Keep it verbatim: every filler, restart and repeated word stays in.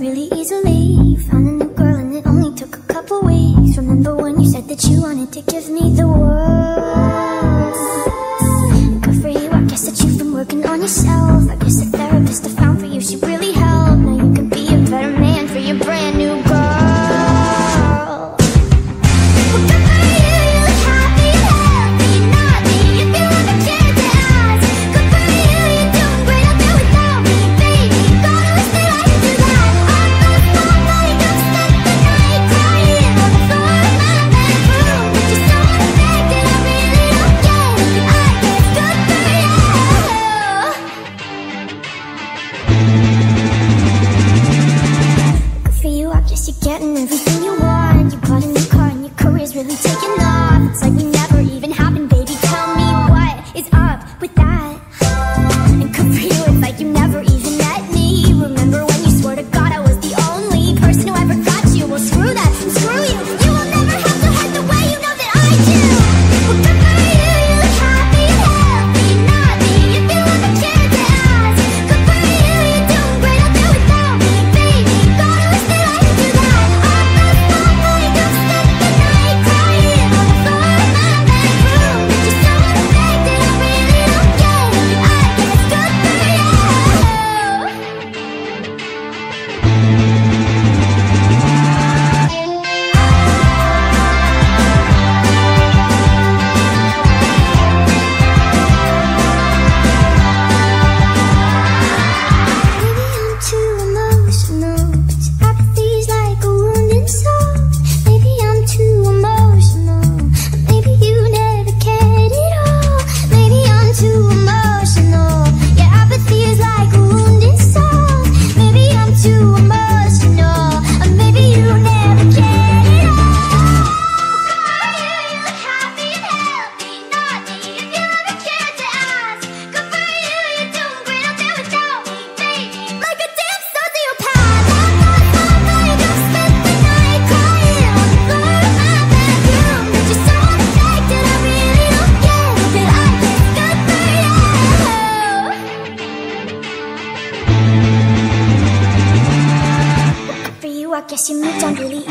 really easily. Found a new girl and it only took a couple weeks. Remember when you said that you wanted to give me the world? Good for you, I guess that you've been working on yourself. I guess the therapist I found for you, she really helped. Now you can be a better man for your brand new girl. You're getting everything you want. You bought a new car and your career's really taking off. It's like we never even happened, baby. Tell me what is up with that? And good for you, it's like you never even met me. Remember when you swore to God I was the only person who ever got you? Well, screw that and screw you. You will never have to hurt the way you know that I do. Well, good for you, you look happy, healthy, not me. If you ever cared to ask, good for you, you're doing great. I'll do without me, baby. Gotta wish that I could do that. I guess you moved on really